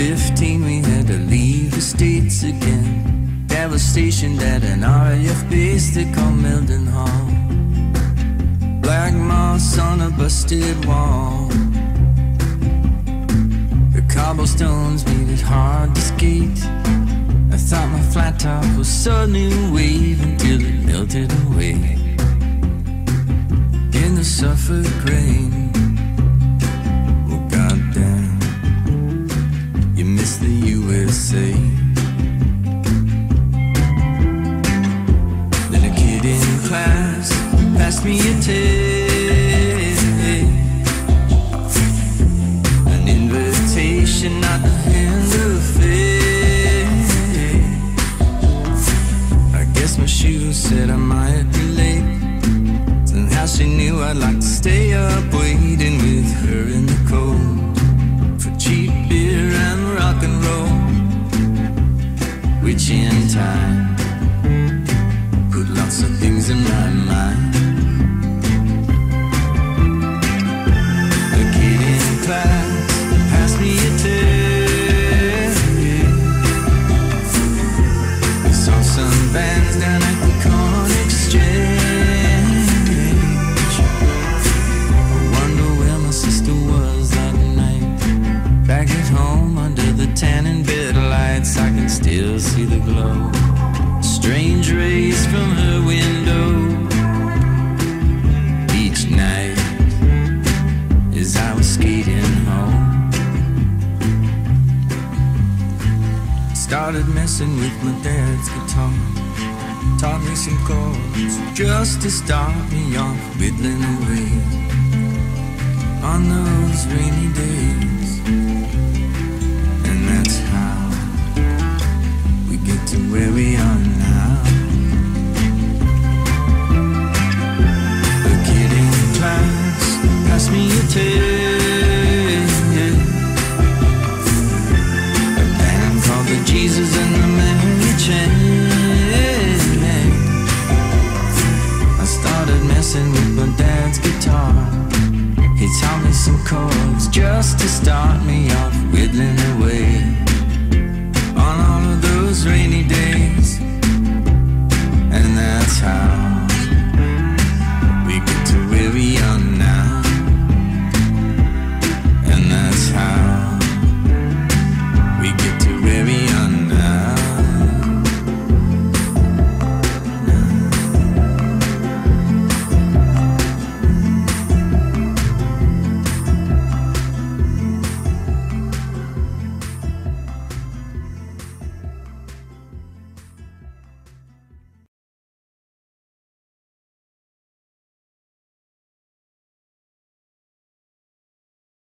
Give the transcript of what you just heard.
15 we had to leave the States again. Dad was stationed at an RAF base they called Mildenhall. Black moss on a busted wall. The cobblestones made it hard to skate. I thought my flat top was so new wave until it melted away in the Suffolk rain. Oh goddamn, you miss the USA. Then a kid in class passed me a tape, an invitation, not the hand of fate. I guess my shoes said I might be late. Somehow she knew I'd like to stay up waiting with her in the cold for cheap beer and rock and roll, which in time put lots of things in my mind. A kid in class passed me a tape. We saw some bands down at the Corn Exchange. I wonder where my sister was that night. Back at home under the tanning bed lights, I can still see the glow. Strange rays from her window each night as I was skating home. Started messing with my dad's guitar, taught me some chords just to start me off whittling away on those rainy days. And that's how we get to where we are now. A kid in class passed me a tape, a band called the Jesus and the Mary Chain. I started messing with my dad's guitar. He taught me some chords just to start me off whittling away